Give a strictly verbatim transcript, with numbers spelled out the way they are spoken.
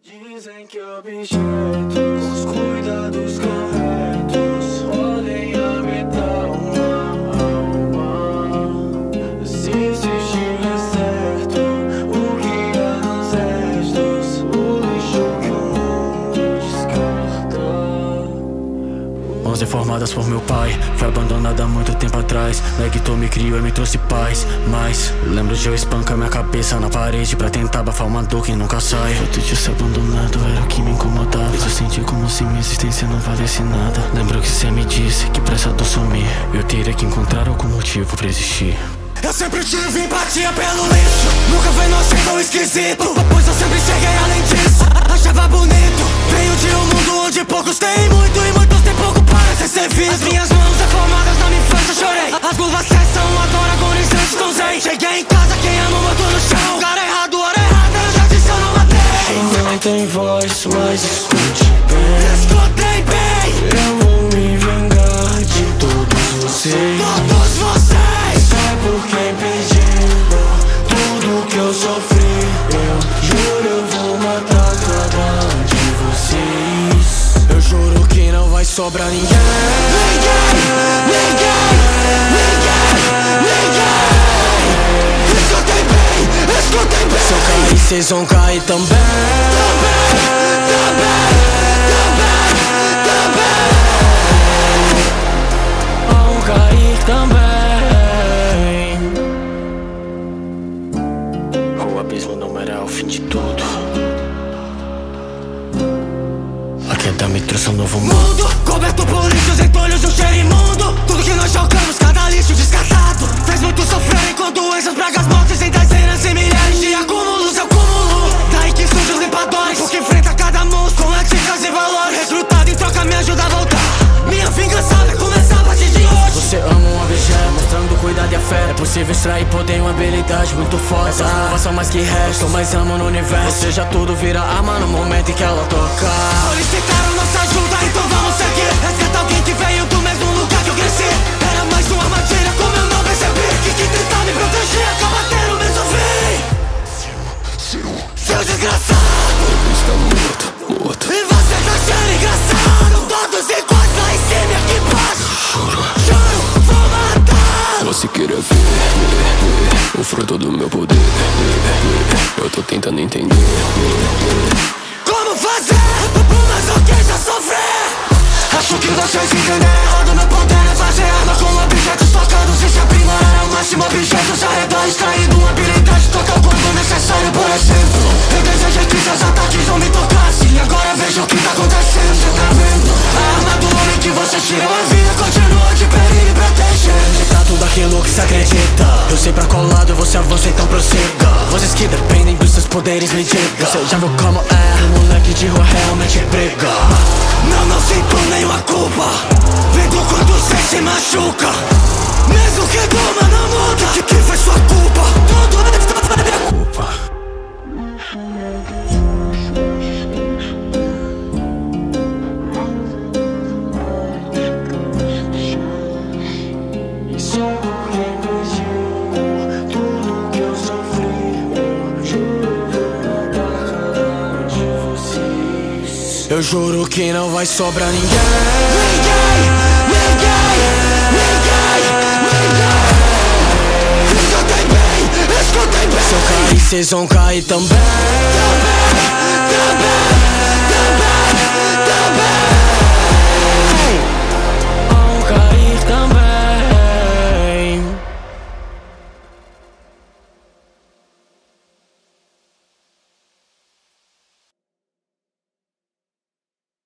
Dizem que objetos com os cuidados corretos podem habitar uma alma. Se se estiver certo o que há nos restos, o lixo que o mundo descarta. Mãos deformadas por meu pai, foi abandonada há muito tempo atrás. Negtou, me criou e me trouxe paz. Mas lembro de eu espancar minha cabeça na parede pra tentar abafar uma dor que nunca sai. O fato de ser abandonado era o que me incomodava. Fez eu sentir como se minha existência não valesse nada. Lembro que você me disse que pra essa dor sumir eu teria que encontrar algum motivo pra existir. Eu sempre tive empatia pelo lixo, nunca foi nojento ou esquisito, pois eu sempre cheguei além disso. Achava bonito, venho de um mundo onde poucos têm muito e muitos têm pouco para ser visto. As minhas mãos deformadas na minha infância chorei, as luvas são agora agonizantes com zen. Cheguei em casa, quem ama morto no chão, lugar errado, hora errada, eu já disse eu não matei. Não tem voz, mas escute bem. Escutei bem. Eu vou me vingar de todos vocês. Todos vocês. É por quem pediu tudo que eu sofri. Eu juro, eu vou matar cada um de vocês. Eu juro que não vai sobrar ninguém. Ninguém, ninguém, ninguém, ninguém. Escutem bem, escutem bem. Se eu cair, vocês vão cair também. Também, também, também, também. Vão cair também. O abismo não era o fim de tudo. A queda me trouxe um novo mundo. Mundo coberto por lixos, entulhos e um cheiro imundo. Tudo que nós jogamos, cada lixo descartado, fez muitos sofrerem com doenças, pragas, mortes em dezenas e milhares de acúmulos. Eu cúmulo, daí que surgem os limpadores, porque enfrenta cada monstro com éticas e valores. Recrutado em troca me ajuda a voltar. Minha vingança vai começar a partir de hoje. Você ama um objeto, mostrando cuidado e a fé. É possível extrair poder e uma habilidade muito forte. Essas luvas são mais que resto, mais amo no universo. Ou seja, tudo vira arma no momento em que ela tocar. Solicitaram nossa ajuda, então vamos seguir. Resgatar alguém que veio do mesmo lugar que eu cresci. Era mais uma armadilha, como eu não percebi. Que quem tentar me proteger acaba tendo o mesmo fim. Seu desgraçado Está morto, morto. e você tá achando engraçado. Todos iguais lá em cima e aqui embaixo. Juro, Juro, vou matar. você queira ver, ver, ver o fruto do meu poder. Eu tô tentando entender. Como fazer o masoquista sofrer? Acho que vocês entendem errado. Meu poder é fazer arma com objetos tocados. E se aprimorar ao máximo objetos ao redor, extraindo uma habilidade total quando necessário. Por exemplo, eu desejei que seus ataques não me tocassem. Agora veja o que tá acontecendo, cê tá vendo? A arma do homem que vocês tiram a vida continua de perigo e proteger. Pra tudo aquilo que se acredita, eu sei pra qual lado você avança, então prossiga. Vocês que dependem dos seus poderes, me diga. Você já viu como é? O moleque de rua realmente briga. Não, não sinto nenhuma culpa. Vendo quando você se machuca. Mesmo que durma não muda. Que, que foi sua culpa? Tudo é minha culpa. Isso é por quem pediu tudo que eu sofri. Eu juro, eu vou matar cada um de vocês. Eu juro que não vai sobrar ninguém. Ninguém, ninguém, ninguém, ninguém. Escutem bem, escutem bem. Se eu cair, vocês vão cair também. Também, também, também.